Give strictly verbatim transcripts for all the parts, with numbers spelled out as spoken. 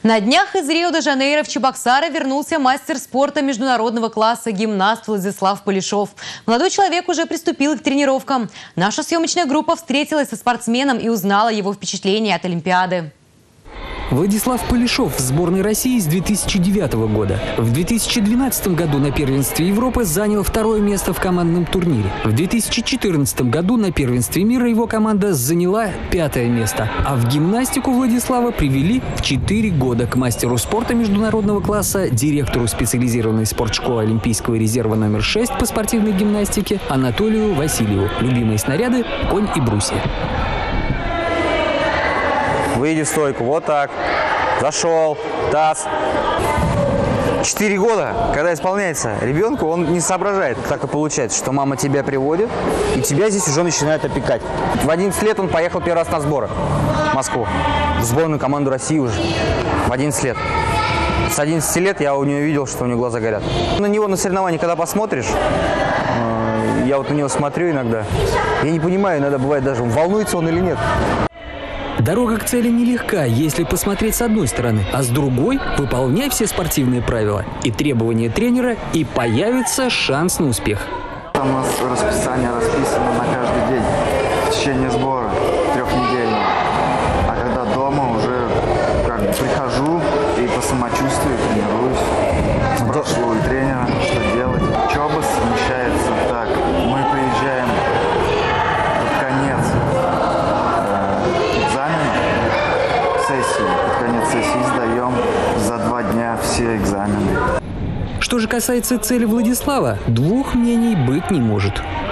На днях из Рио-де-Жанейро в Чебоксары вернулся мастер спорта международного класса гимнаст Владислав Полишов. Молодой человек уже приступил к тренировкам. Наша съемочная группа встретилась со спортсменом и узнала его впечатления от Олимпиады. Владислав Полишов в сборной России с две тысячи девятого года. В две тысячи двенадцатом году на первенстве Европы занял второе место в командном турнире. В две тысячи четырнадцатом году на первенстве мира его команда заняла пятое место. А в гимнастику Владислава привели в четыре года к мастеру спорта международного класса, директору специализированной спортшколы Олимпийского резерва номер шесть по спортивной гимнастике Анатолию Васильеву. Любимые снаряды – конь и брусья. Выйди в стойку, вот так, зашел, таз. Четыре года, когда исполняется ребенку, он не соображает. Так и получается, что мама тебя приводит, и тебя здесь уже начинает опекать. В одиннадцать лет он поехал первый раз на сборы в Москву, в сборную команду России уже, в одиннадцать лет. С одиннадцати лет я у него видел, что у него глаза горят. На него на соревновании, когда посмотришь, я вот на него смотрю иногда, я не понимаю, иногда бывает даже, волнуется он или нет. Дорога к цели нелегка, если посмотреть с одной стороны, а с другой – выполняй все спортивные правила и требования тренера, и появится шанс на успех. У нас расписание расписано на каждый день в течение сбора трехнедельного. А когда дома уже как бы прихожу и по самочувствию тренируюсь, спрашиваю тренера, что делать. Учеба совмещается так. Мы приезжаем под конец сессии, под конец сессии сдаем за два дня все экзамены. Что же касается цели Владислава, двух мнений быть не может.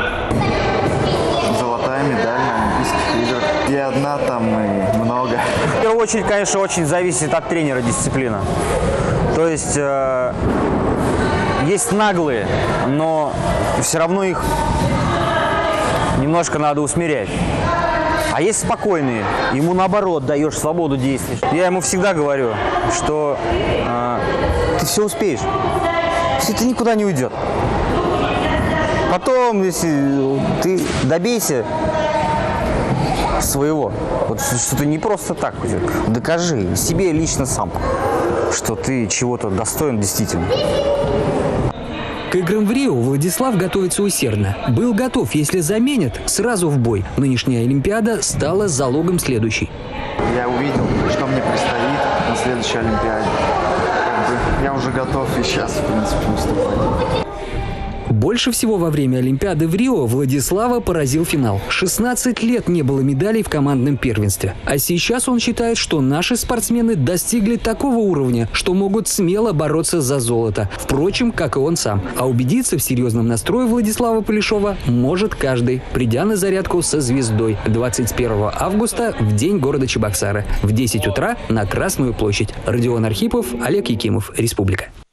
Золотая медаль на Олимпийских играх. И одна там, и много. В первую очередь, конечно, очень зависит от тренера дисциплина. То есть э, есть наглые, но все равно их немножко надо усмирять. А есть спокойные, ему наоборот даешь свободу действий. Я ему всегда говорю, что э, ты все успеешь, все это никуда не уйдет. Потом, если ты добейся своего, вот, что ты не просто так, докажи себе лично сам, что ты чего-то достоин действительно. К играм в Рио Владислав готовится усердно. Был готов, если заменят, сразу в бой. Нынешняя Олимпиада стала залогом следующей. Я увидел, что мне предстоит на следующей Олимпиаде. Как бы я уже готов и сейчас, в принципе, выступать. Больше всего во время Олимпиады в Рио Владислава поразил финал. шестнадцать лет не было медалей в командном первенстве. А сейчас он считает, что наши спортсмены достигли такого уровня, что могут смело бороться за золото. Впрочем, как и он сам. А убедиться в серьезном настрое Владислава Полишова может каждый, придя на зарядку со звездой двадцать первого августа в день города Чебоксары в десять утра на Красную площадь. Родион Архипов, Олег Якимов, Республика.